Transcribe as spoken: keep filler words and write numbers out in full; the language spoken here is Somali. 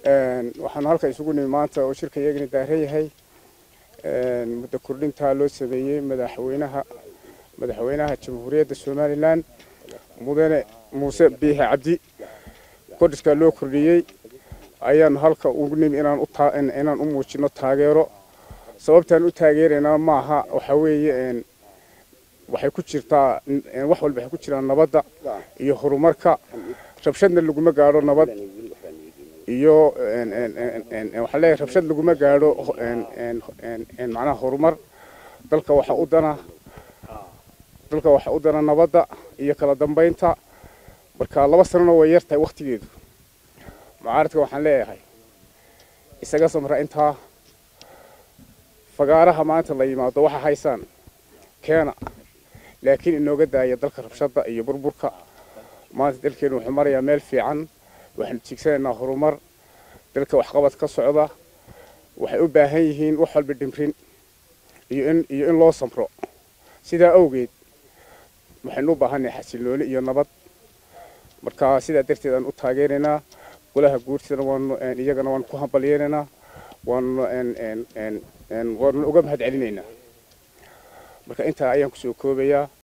waxaan halka isugu nimi maanta oo shirka iyagana daaran yahay muddo kordhinta loo sameeyay madaxweynaha madaxweynaha jamhuuriyadda Soomaaliland mudane Muuse Biixi Cabdi kordhiska loo kordhiyay ayaan halka ugu nimi inaan u inaan u muujino taageero sababtan u taageerayna maaha waxa weeye waxay ku jirtaa wax walba waxay ku jiraan nabadda iyo horumarka rabshadna laguma gaaro nabad iyo waxa leeyahay rabshad laguma gaaro macnaha horumar dalka waxa u dana dalka waxa u dana nabadda iyo kala dambeynta marka laba sano way yartay waqtigeedu mucaaradka waxaan leeyahay isaga samra inta fagaaraha maanta la yimaado waxa haysan keena laakiin inooga daaya dalka rabshada iyo burburka maanta dalkeenu wuxuu marayaa meel fiican waxaan tigsanaynaa horumar dalka wax qabad ka socda waxay u baahan yihiin wax walba dhimrin iyo in iyo in loo samro sida awgeed waxaan u baahanahay xasilooni iyo nabad marka sida darteed aan u taageeraynaa golaha guurtida waan iyagana waan ku hambalyeynaa waan en en en waan uga mahad celinaynaa marka inta ayaan ku soo koobayaa